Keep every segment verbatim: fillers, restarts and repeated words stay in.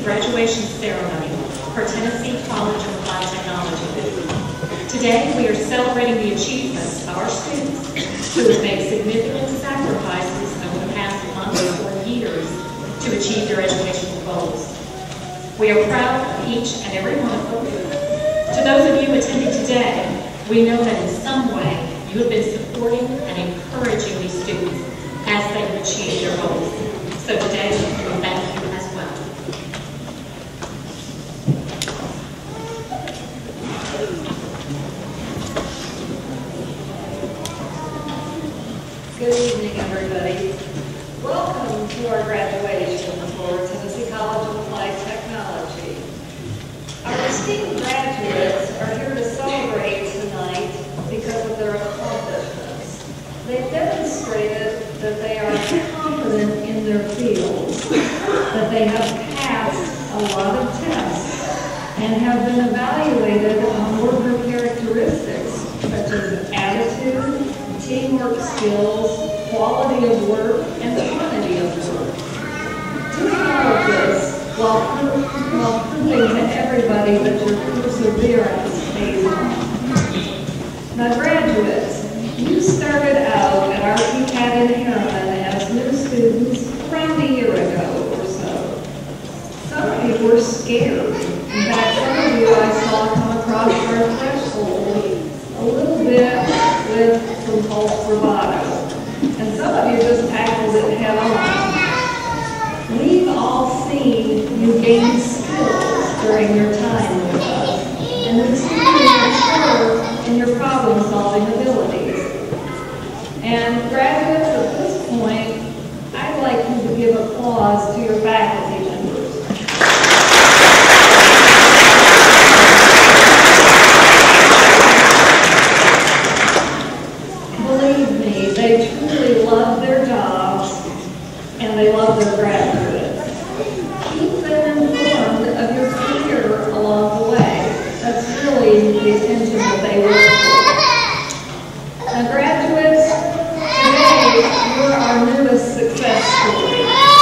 graduation ceremony for Tennessee College of Applied Technology. Today, we are celebrating the achievements of our students who have made significant sacrifices over the past months or years to achieve their educational goals. We are proud of each and every one of them. To those of you attending today, we know that in some way you have been supporting and encouraging these students as they have achieved their goals. So today, we thank you as well. Good evening, everybody. Welcome to our graduation for Tennessee College of Applied Technology. Our esteemed graduates are here to celebrate tonight because of their accomplishments. They've demonstrated that they are confident in their fields, that they have passed a lot of tests, and have been evaluated on worker characteristics such as attitude, teamwork skills, quality of work, and quantity of work. Doing all of this while, while proving to everybody that your perseverance pays off. Now, graduates, you started out at our T C A T in Harriman as new students around a year ago or so. Some of you were scared. In fact, some of you I saw come across our threshold a little bit with some false bravado. And some of you just tackled it head on. We've all seen you gain skills during your time with us, and we've seen you mature in your problem-solving abilities. And graduates, at this point, I'd like you to give applause to your faculty members. Believe me, they truly love their jobs and they love their graduates. Keep them informed of your career along the way. That's really the attention that they work for. Now, graduates, today you're our newest success story.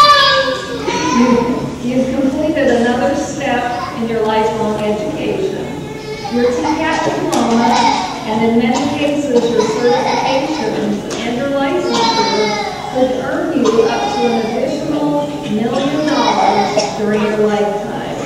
You, you've completed another step in your lifelong education. Your T C A T diploma, and in many cases your certifications and your licensure could earn you up to an additional million dollars during your lifetime.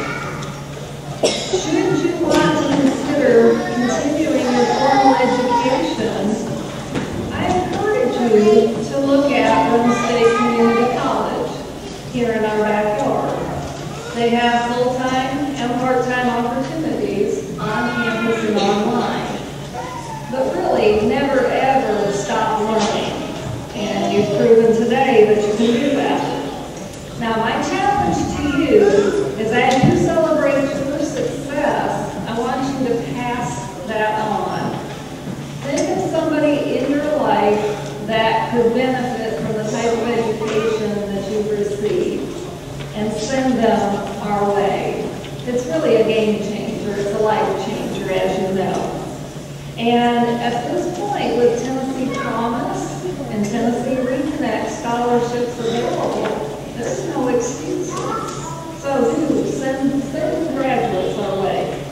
Should you want to consider continuing your formal education, I encourage you to look at Rome State Community College here in our backyard. They have full-time and part-time opportunities on campus and online. But really, never ever stop learning. And you've proven today that you can do that. Now, my challenge to you is as you celebrate your success, I want you to pass that on. Think of somebody in your life that could benefit from the type of education that you've received and send them our way. It's really a game changer. It's a life changer, as you know. And at this point, with Tennessee Promise and Tennessee Reconnect scholarships available, there's no excuses. So do send, send the graduates our way.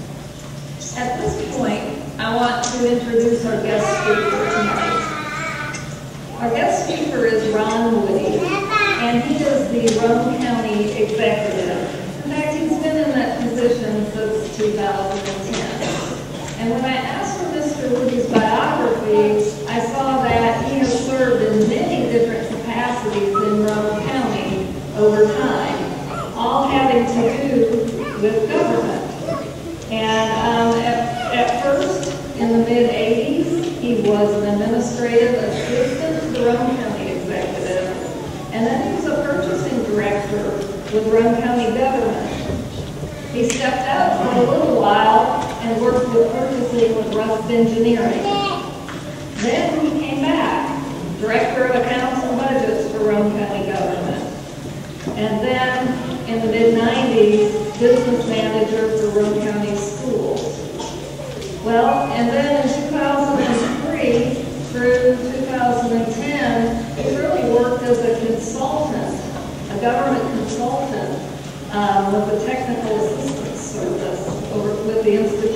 At this point, I want to introduce our guest speaker tonight. Our guest speaker is Ron Woody, and he is the Rome County Executive. In fact, he's been in that position since two thousand ten. And when I asked for Mister Woody's biography, I saw that he has served in many different capacities in Rome County over time, all having to do with government. And um, at, at first, in the mid eighties, he was an administrative assistant to the Rome County Executive, and then he was a purchasing director with Rome County government. He stepped out for a little while and worked with purchasing with Rust Engineering. Then he came back, Director of Accounts and Budgets for Rome County Government. And then, in the mid nineties, Business Manager for Rome County Schools. Well, and then in two thousand three through two thousand ten, he really worked as a consultant, a government consultant um, with the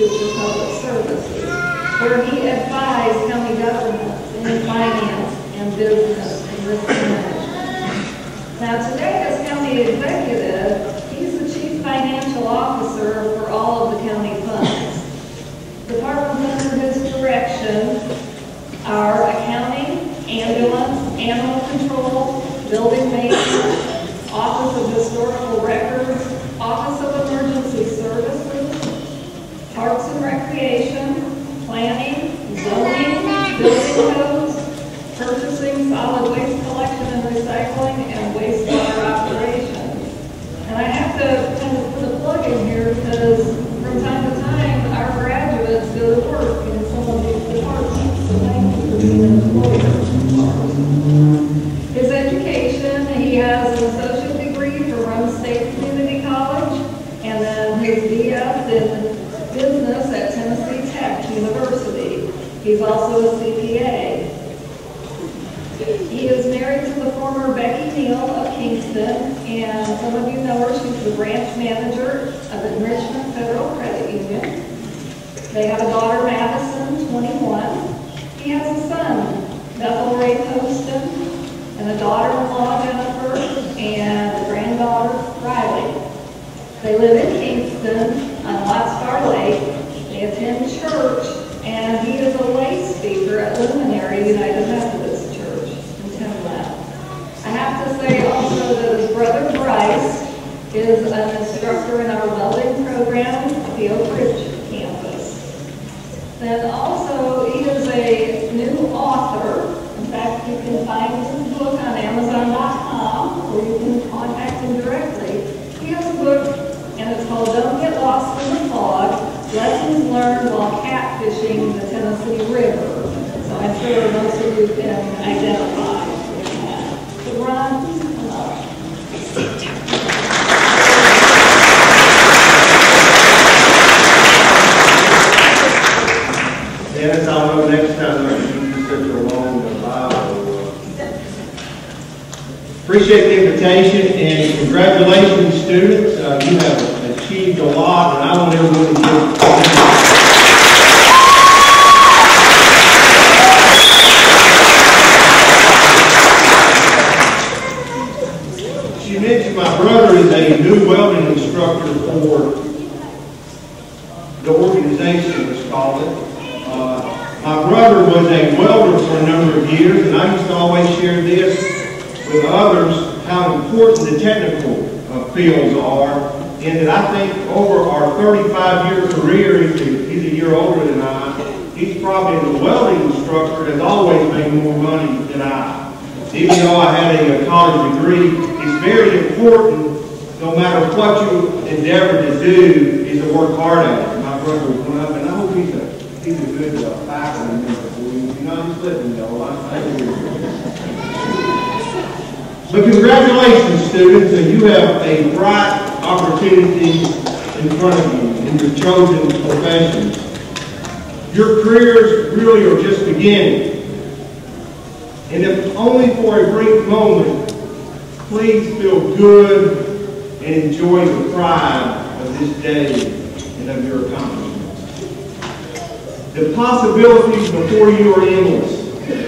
Teacher Public Services, where he advised county governments in finance and business and risk management. Now today, as county executive, he's the chief financial officer for all of the county funds. Departments under his direction are accounting, ambulance, animal control, building maintenance, Office of Historical Records, Office of Emergency Services, Parks and Recreation, Planning, Zoning, Building Codes, Purchasing, Solid Waste Collection and Recycling, and Wastewater Operations. And I have to kind of put a plug in here because from time to time our graduates go to work in some of these departments. So thank you for being an employer. His education, he has an associate degree from Rome State Community College, and then his B S in business at Tennessee Tech University. He's also a C P A. He is married to the former Becky Neal of Kingston, and some of you know her. She's the branch manager of Enrichment Federal Credit Union. They have a daughter, Madison, twenty-one. He has a son, Bethel Ray Poston, and a daughter-in-law, Jennifer, and a granddaughter, Riley. They live in Kingston on Wattstar Lake. They attend church, and he is a lay speaker at Luminary United Methodist Church in Tenn. I have to say also that his brother Bryce is an instructor in our welding program at the Oak Ridge campus. Then also he is a new author. In fact, you can find his book on Amazon dot com, or you can contact him directly. He has a book, and it's called Don't Get Lost in the Fog, Lessons Learned While Catfishing the Tennessee River. So I'm sure most of you can identify with that. So Ron, please come up. Dennis, I'll know next time I give you such a long Bible. Appreciate the invitation, and congratulations, students. Uh, you have achieved a lot, and I want everyone to give. She mentioned my brother is a new welding instructor for the organization, let's call it. Uh, my brother was a welder for a number of years, and I used to always share this with others, how important the technical uh, fields are, and that I think over our thirty-five year career, he's a, he's a year older than I, he's probably the welding instructor has always made more money than I. Even though I had a, a college degree, it's very important, no matter what you endeavor to do, is to work hard at it. My brother was one up, and I hope he's a, he's a good uh, faculty member for you. You're not just living, though. I think But congratulations, students, and you have a bright opportunity in front of you in your chosen professions. Your careers really are just beginning. And if only for a brief moment, please feel good and enjoy the pride of this day and of your accomplishments. The possibilities before you are endless.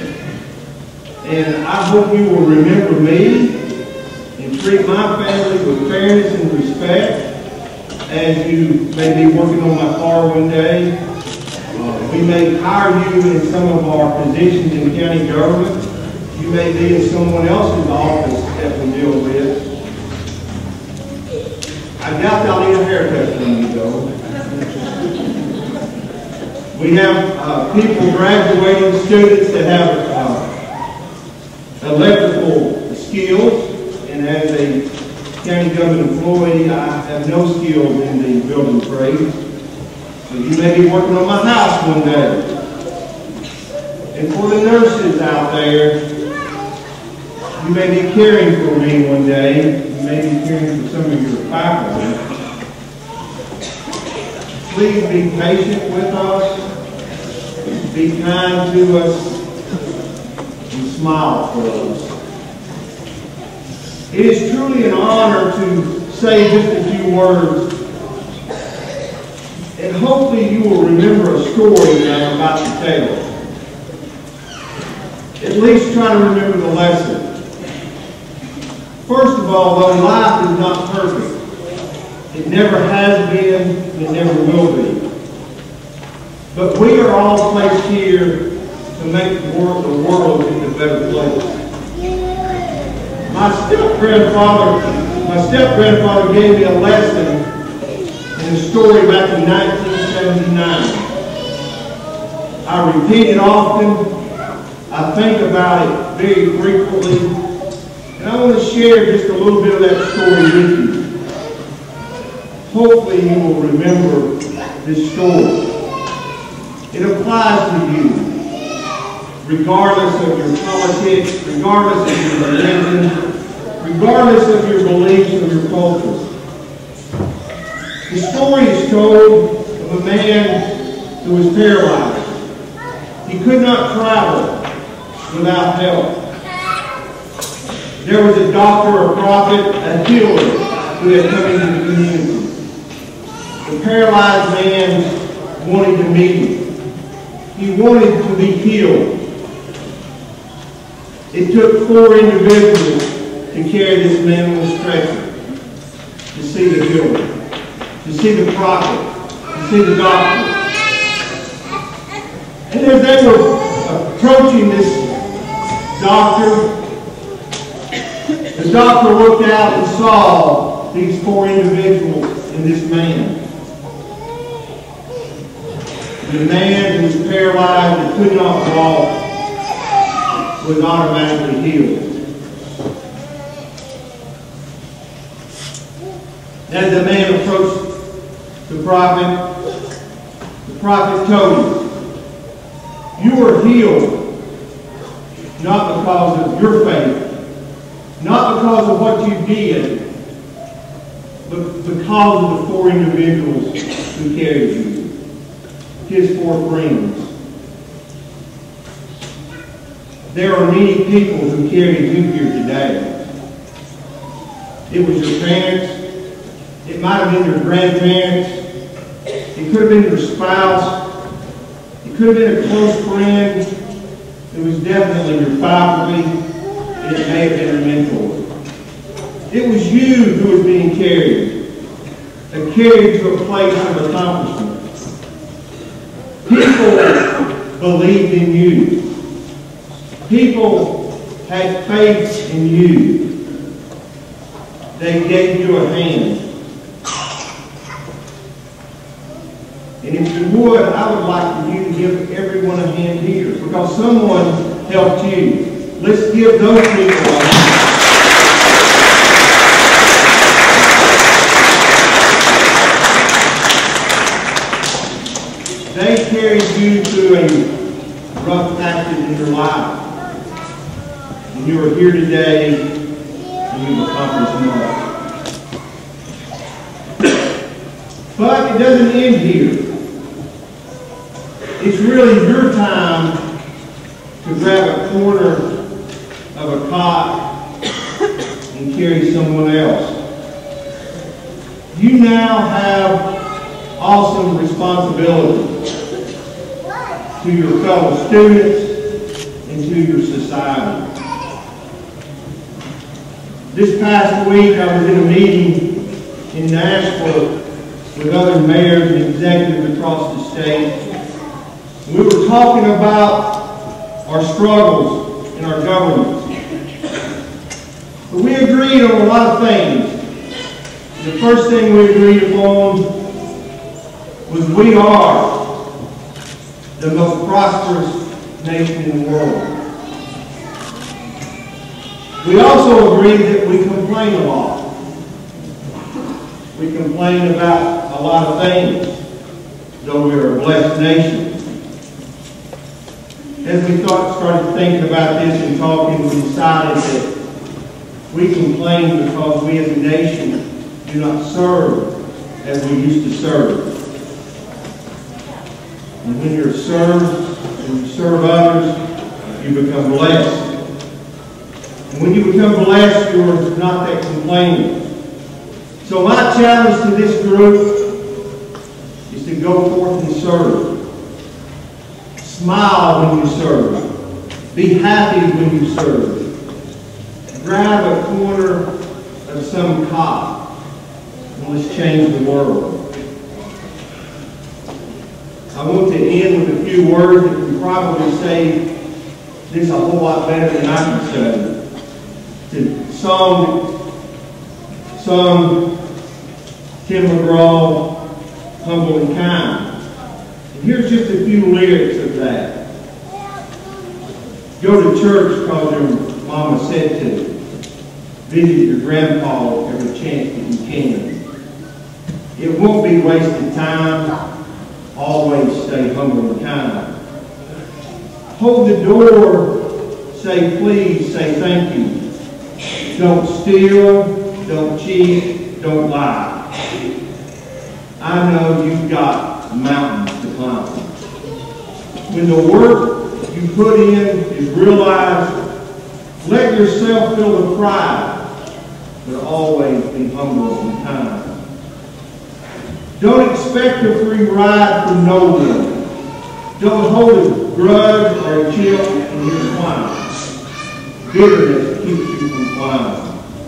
And I hope you will remember me and treat my family with fairness and respect as you may be working on my car one day. Uh, we may hire you in some of our positions in county government. You may be in someone else's office that we deal with. I doubt I'll need a haircut from you, though. We have uh, people graduating, students that have uh, electrical skills, and as a county government employee, I have no skills in the building trades. So you may be working on my house one day. And for the nurses out there, you may be caring for me one day. You may be caring for some of your faculty. Please be patient with us. Be kind to us. And smile for us. It is truly an honor to say just a few words. And And hopefully you will remember a story that I'm about to tell. At least try to remember the lesson. First of all, though life is not perfect, it never has been, it never will be. But we are all placed here to make the world, the world into a better place. My step-grandfather, my step-grandfather gave me a lesson in a story back in nineteen seventy-nine. I repeat it often. I think about it very frequently. And I want to share just a little bit of that story with you. Hopefully you will remember this story. It applies to you, regardless of your politics, regardless of your religion, regardless of your beliefs or your culture. The story is told of a man who was paralyzed. He could not travel without help. There was a doctor, a prophet, a healer who had come into the community. The paralyzed man wanted to meet him. He wanted to be healed. It took four individuals to carry this man on a stretcher, to see the healer, to see the prophet, to see the doctor. And as they were approaching this doctor, the doctor looked out and saw these four individuals in this man. The man who was paralyzed and could not walk was automatically healed. As the man approached the prophet, the prophet told him, "You are healed, not because of your faith, not because of what you did, but because of the four individuals who carried you, his four friends." There are many people who carried you here today. It was your parents. It might have been your grandparents. It could have been your spouse. It could have been a close friend. It was definitely your faculty. And it may have been a mentor. It was you who was being carried, and carried to a place of accomplishment. People believed in you. People had faith in you. They gave you a hand. And if you would, I would like for you to give everyone a hand here, because someone helped you. Let's give those people a hand. They carried you through a rough patch in your life. And you are here today, and you've accomplished much. But it doesn't end here. It's really your time to grab a corner of a cot and carry someone else. You now have awesome responsibility to your fellow students and to your society. This past week I was in a meeting in Nashville with other mayors and executives across the state. We were talking about our struggles in our government. But we agreed on a lot of things. The first thing we agreed upon was we are the most prosperous nation in the world. We also agreed that we complain a lot. We complain about a lot of things, though we are a blessed nation. As we thought, started thinking about this and talking, we decided that we complain because we as a nation do not serve as we used to serve. And when you're served and you serve others, you become blessed. And when you become blessed, you're not that complaining. So my challenge to this group is to to go forth and serve. Smile when you serve. Be happy when you serve. Grab a corner of some cop and let's change the world. I want to end with a few words that can probably say this a whole lot better than I can say. To song, song Tim McGraw, Humble and Kind. And here's just a few lyrics of that. Go to church because your mama said to. Visit your grandpa every chance that you can. It won't be wasted time. Always stay humble and kind. Hold the door. Say please. Say thank you. Don't steal. Don't cheat. Don't lie. I know you've got mountains to climb. When the work you put in is realized, let yourself feel the pride, but always be humble and kind. Don't expect a free ride from no one. Don't hold a grudge or a chip in your climb. Bitterness keeps you from climbing.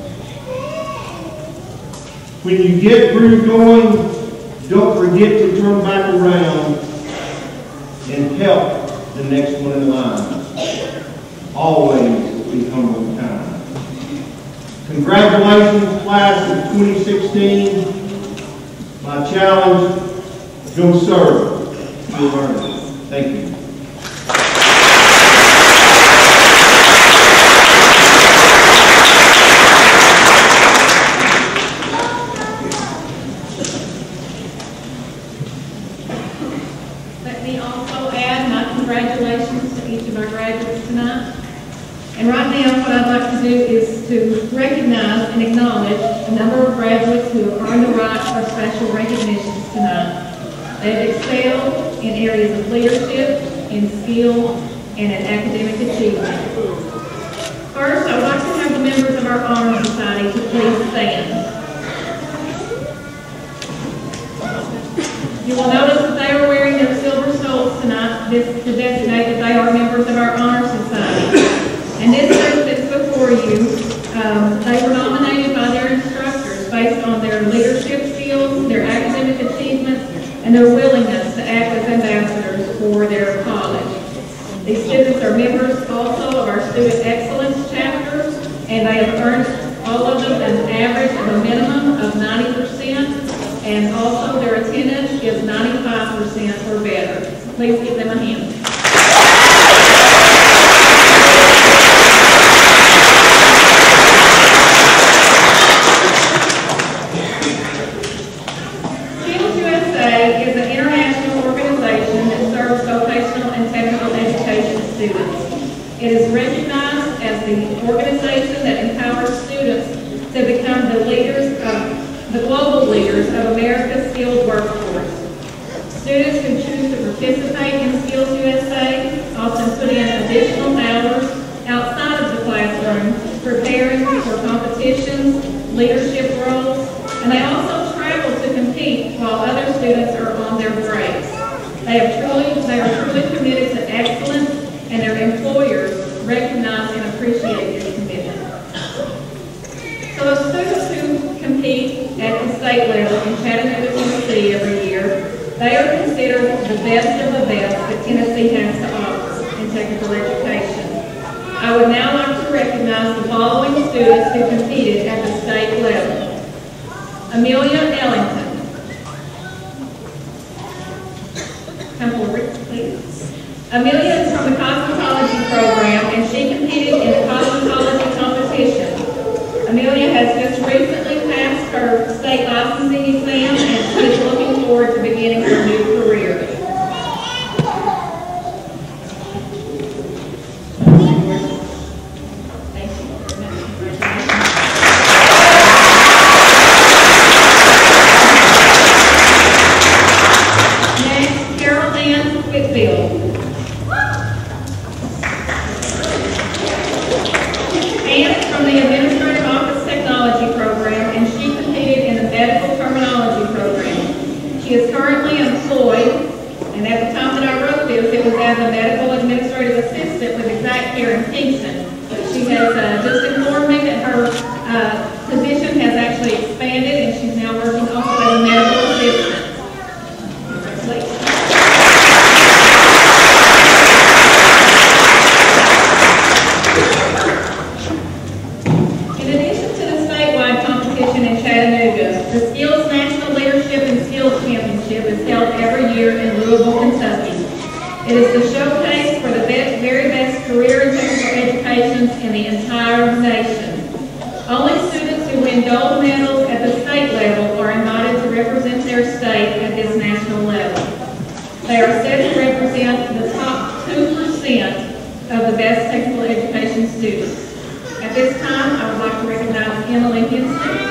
When you get where you're going, don't forget to turn back around and help the next one in line. Always be humble and kind. Congratulations, class of twenty sixteen. My challenge, go serve. You'll learn. Thank you. Let me also add my congratulations to each of our graduates tonight. And right now, what I'd like to do is to recognize and acknowledge a number of graduates who have earned the right for special recognitions tonight. They have excelled in areas of leadership, in skill, and in academic achievement. First, I would like to have the members of our Honor Society to please stand. You will notice that they are wearing their silver stoles tonight, this to designate that they are members of our Honor Society. And this group that's before you, um, they were nominated by their instructors based on their leadership skills, their academic achievements, and their willingness to act as ambassadors for their college. These students are members also of our Student Excellence chapters, and they have earned, all of them, an average of a minimum of ninety percent, and also their attendance is ninety-five percent or better. Please give them a hand. It is recognized as the organization that empowers students to become the leaders of the global leaders of America's skilled workforce. Students who choose to participate in Skills U S A often put in additional hours outside of the classroom, preparing for competitions, leadership roles, and they also travel to compete while other students are on their breaks. They have truly, they are truly committed to excellence, and their employers recognize and appreciate this commitment. So the students who compete at the state level in Chattanooga, Tennessee every year, they are considered the best of the best that Tennessee has to offer in technical education. I would now like to recognize the following students who competed at the state level. Amelia Ellington. Come forward, please. Amelia is from the cosmetology program, and she competed in the cosmetology competition. Amelia has just recently passed her state licensing exam, and she is looking forward to beginning her new career. Thank you very much. Next, Carol Ann Whitfield. position. She has uh, just informed me that her uh, position has actually expanded, and she's now working also as a medical assistant. Congratulations. In addition to the statewide competition in Chattanooga, the Skills National Leadership and Skills Championship is held every year in Louisville, Kentucky. It is the showcase for the best, very best career and technical educations in the entire nation. Only students who win gold medals at the state level are invited to represent their state at this national level. They are set to represent the top two percent of the best technical education students. At this time, I would like to recognize Emily Henson.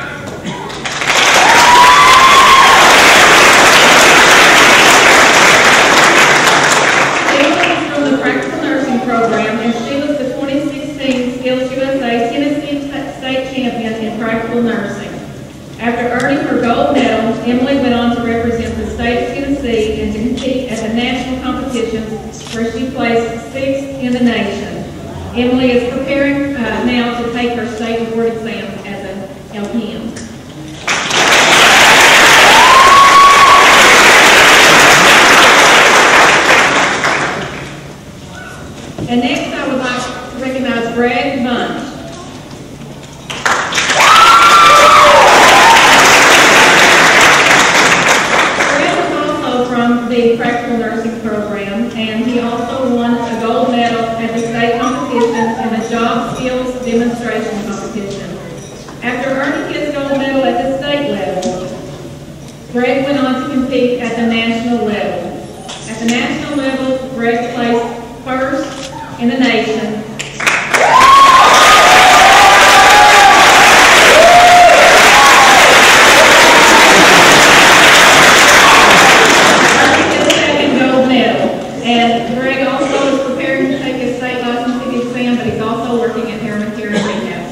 Program, and she was the twenty sixteen Skills U S A Tennessee State Champion in Practical Nursing. After earning her gold medal, Emily went on to represent the state of Tennessee and to compete at the national competitions where she placed sixth in the nation. Emily is preparing uh, now to take her state board exam as an L P N. And next, I would like to recognize Greg Bunch. Greg is also from the Practical Nursing Program, and he also won a gold medal at the state competition in the Job Skills Demonstration Competition. After earning his gold medal at the state level, Greg went on to compete at the national level. At the national level, Greg placed first in the nation. His second gold medal. And Greg also is preparing to take his state licensing exam, but he's also working at Harriman Care and Rehab.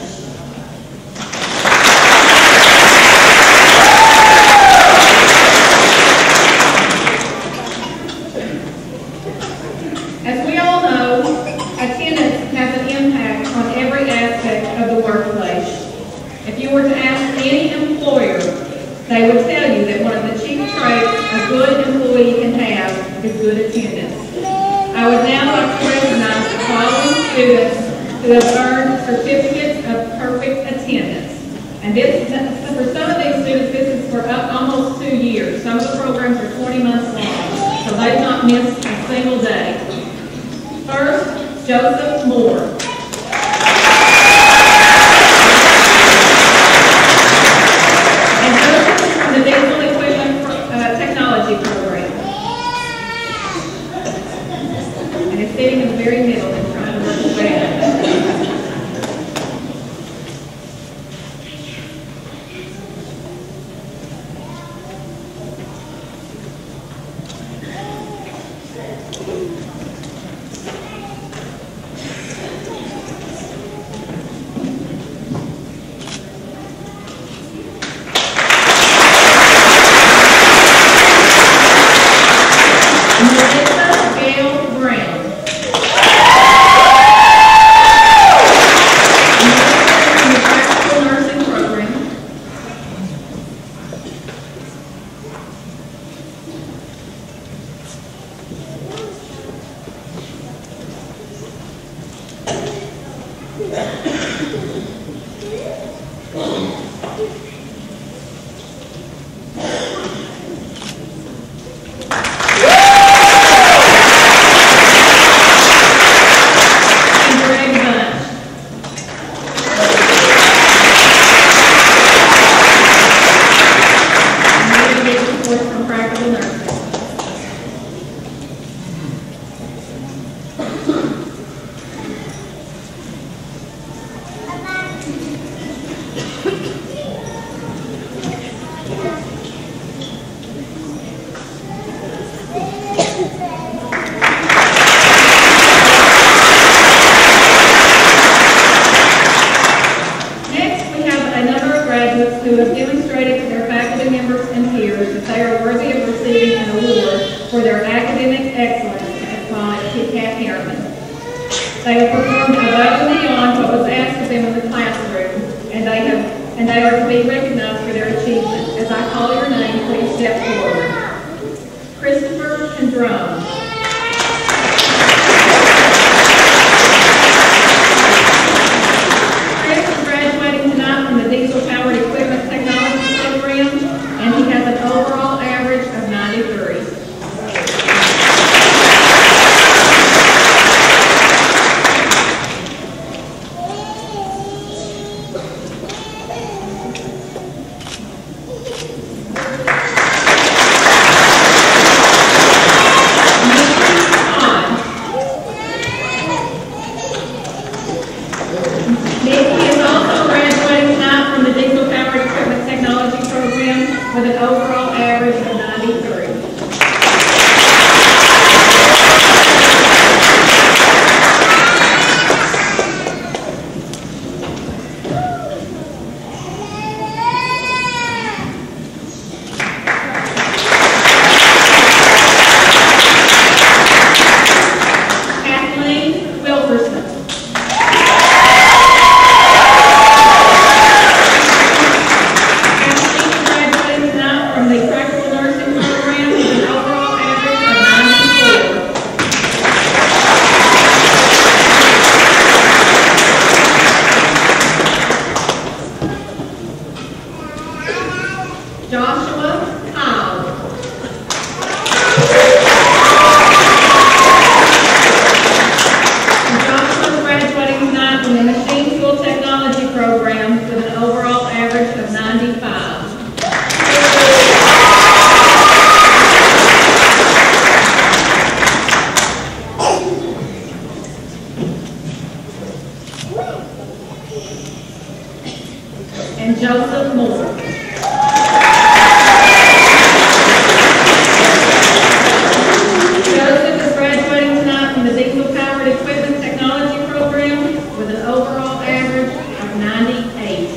As we all know, attendance has an impact on every aspect of the workplace. If you were to ask any employer, they would tell you that one of the chief traits a good employee can have is good attendance. I would now like to recognize the following students who have earned certificates of perfect attendance. And this, for some of these students, this is for up almost two years. Some of the programs are twenty months long, so they've not missed a single day. First, Joseph Moore. And Joseph is from the Digital Equipment uh, Technology Program. And it's sitting in the very middle and trying to work his way out. who have demonstrated to their faculty members and peers that they are worthy of receiving an award for their academic excellence at T C A T Harriman. They have performed above and beyond what was asked of them in the classroom, and they have and they are to be recognized for their achievements. As I call your name, please step forward. Christopher Kendrone. Chris is graduating tonight from the Diesel-Powered Equipment Technology Program, and he has an overall average of ninety-three. With an overall average of ninety-three. Kathleen Wilkerson. Joshua Kyle. Joshua is graduating tonight from the Machine Tool Technology Program with an overall average of ninety-five. And Joseph Moore. Joseph is graduating tonight from the Diesel-Powered Equipment Technology Program with an overall average of ninety-eight.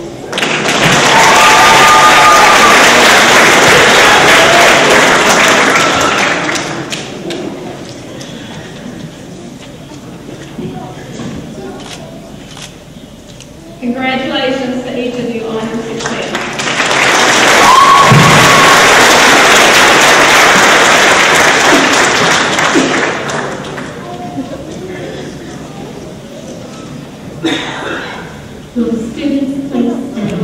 Congratulations to each of you on your success. Will the students please stand?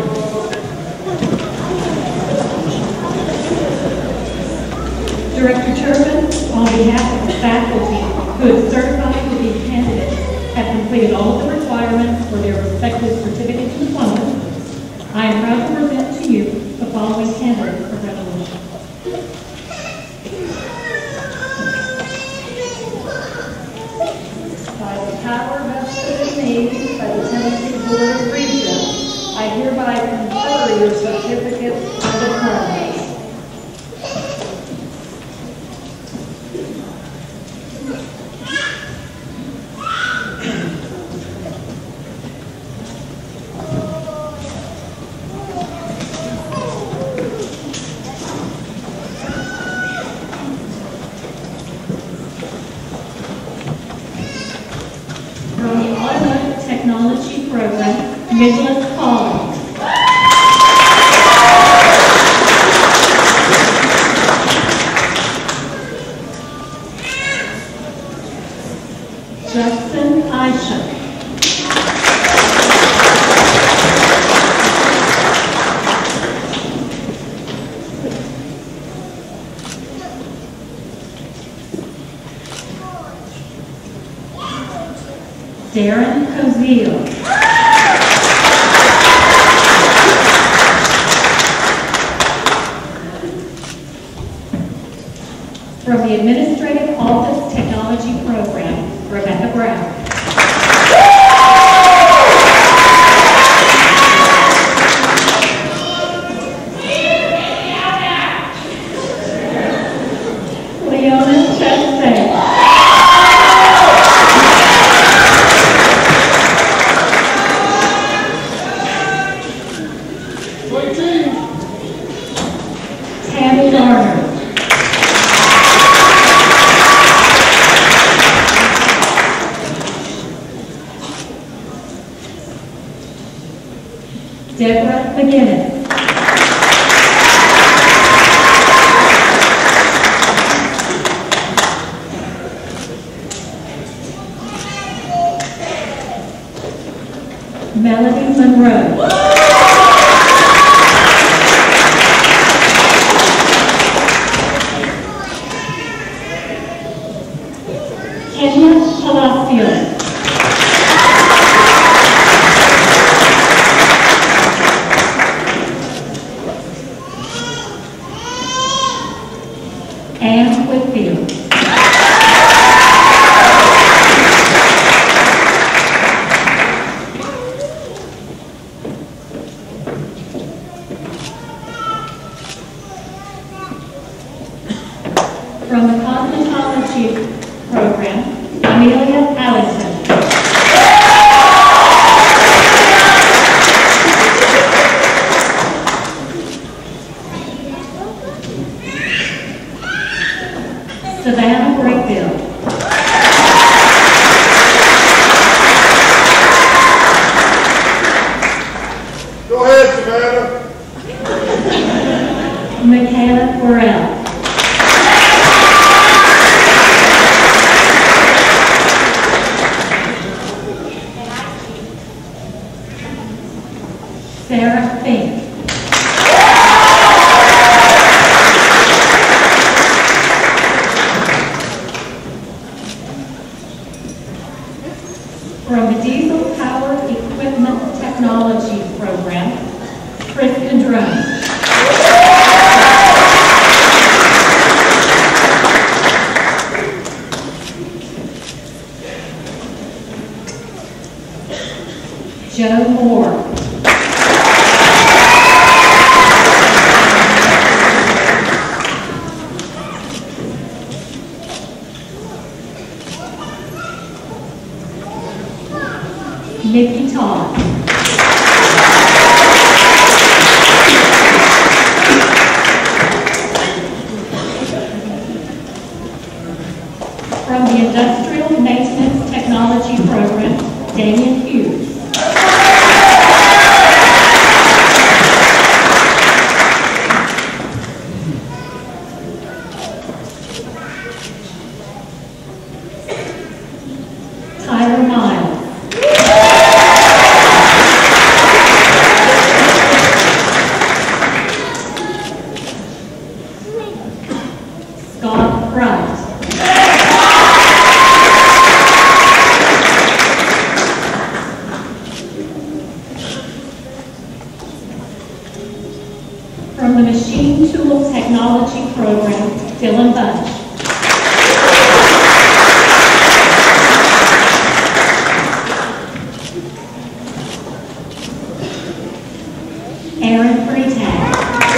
Director Sherman, on behalf of the faculty who have certified to be candidates, have completed all of the requirements for their respective certificates and diplomas, I am proud to present to you the following candidates for graduation. By the power vested in me by the Tennessee Board of Regents, I hereby confer your certificates and diplomas. From the Automotive Technology Program, Nicholas Collins. Justin Isham. Darren Cozille. From the Administrative Office Technology Program, Rebecca Brown. Leona Chastain. Tammy Garner. Deborah McGinnis. Melody Monroe. Kenya Palacios. Anne Whitfield. From the cosmetology program, Amelia Allison. Savannah Brakefield. Go ahead, Savannah. Michaela Burrell. Sarah Fink. From the Diesel Power Equipment Technology Program, Chris Condrone. Joe Moore. Nikki Todd. From the Industrial Maintenance Technology Program, Damian Hughes. Tyler Miles. Scott Bright. From the Machine Tool Technology Program, Dylan Bunch. Aaron Freetag.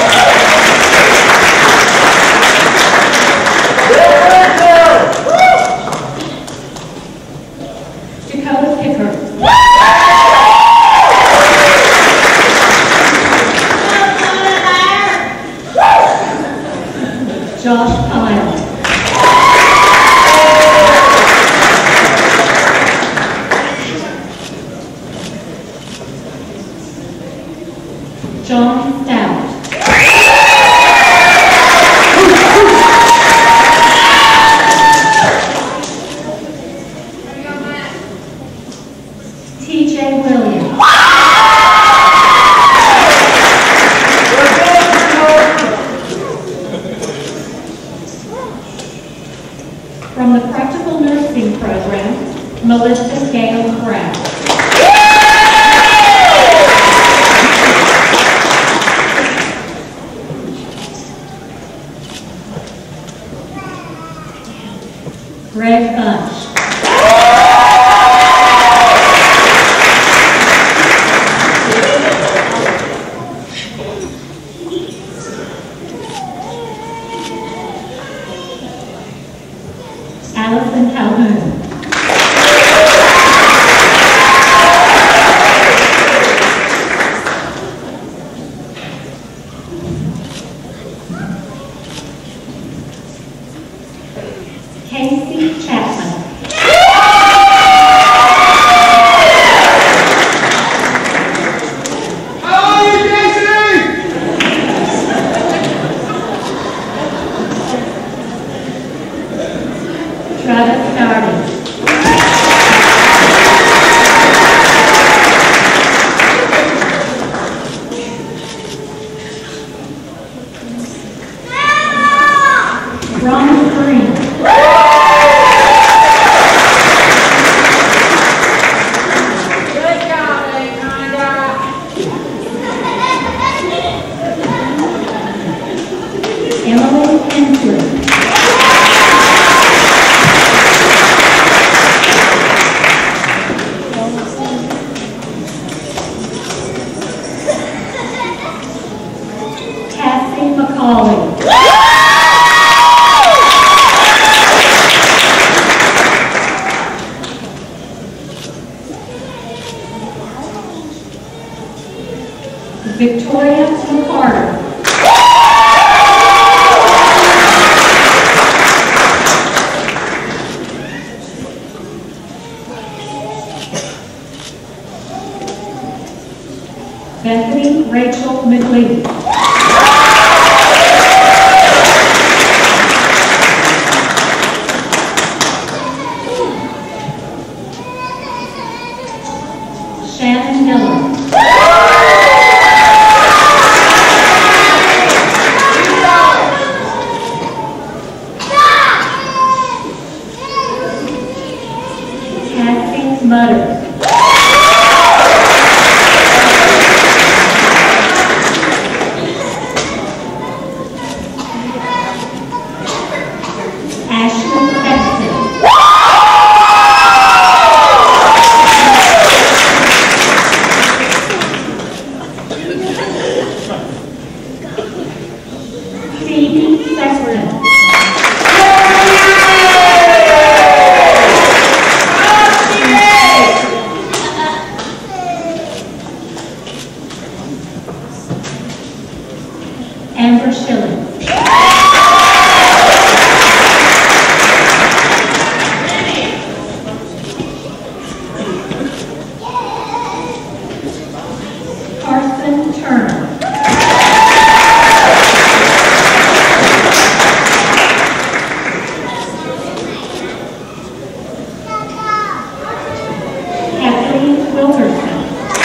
Dakota Picker. Josh Kyle. John Stout. T J Williams. From the Practical Nursing Program, Melissa Gale Brown. Greg Bunch. Victoria McCarter. Bethany Rachel McLean. Shannon Miller. Cassie Mutter. Amber Schilling. Carson Turner. Kathleen Wilkerson.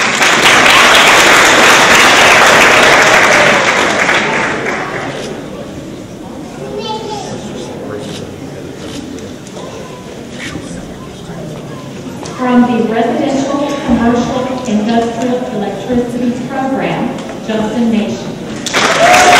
From the Residential, Commercial, Industrial Electricity Program, Justin Nation.